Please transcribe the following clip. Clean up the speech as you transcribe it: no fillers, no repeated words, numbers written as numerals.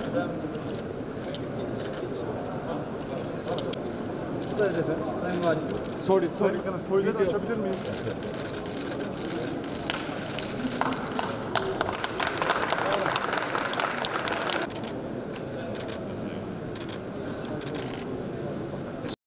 Bu da efendim. Sayın Valim. Sorry. Foyları açabilir miyiz?